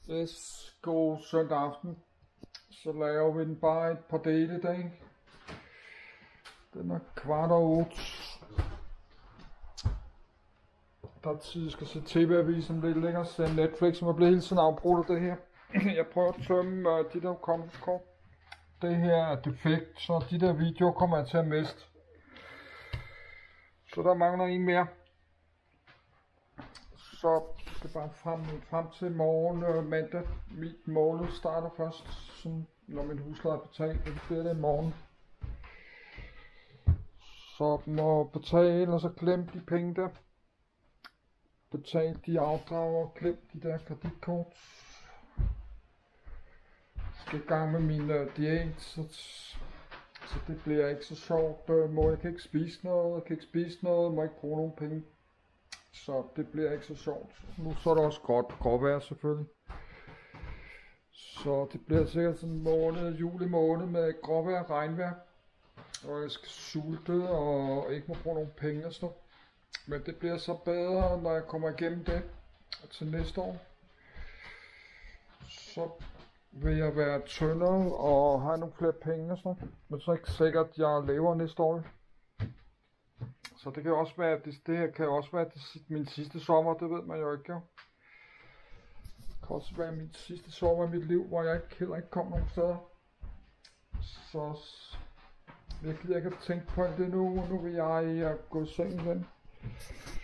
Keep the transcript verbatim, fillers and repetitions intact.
Yes, god søndag aften. Så laver vi den bare et par dele i dag. Den er kvart over otte. Der er tid, jeg skal se tv-avisen lidt længere, se Netflix, som er blevet hele tiden afbrudt af det her. Jeg prøver at tømme uh, de der hukommelseskort. Det her er defekt, så de der videoer kommer jeg til at miste. Så der mangler en mere. Så skal bare frem, frem til morgen øh, mandag. Mit måned starter først, sådan, når min husleje er betalt, det bliver det i morgen. Så må betale, og så glem de penge der. Betal de afdrag og glem de der kreditkort. Skal i gang med min øh, diæt, så, så det bliver ikke så sjovt. Øh, må jeg kan ikke spise noget, jeg kan ikke spise noget, må ikke bruge nogen penge. Så det bliver ikke så sjovt. Nu så er der også godt gråvejr selvfølgelig. Så det bliver sikkert sådan en måned, juli måned med gråvejr og regnvejr. Og jeg skal sulte og ikke må bruge nogen penge og sådan noget. Men det bliver så bedre, når jeg kommer igennem det til næste år. Så vil jeg være tyndere og have nogle flere penge og sådan noget. Men så er det ikke sikkert, at jeg lever næste år. Så det kan også være, det, det her kan også være det, min sidste sommer, det ved man jo ikke jo. Det kan også være min sidste sommer i mit liv, hvor jeg ikke, heller ikke kom nogen steder. Så jeg gider ikke at tænke på alt det nu, nu vil jeg gå i seng igen.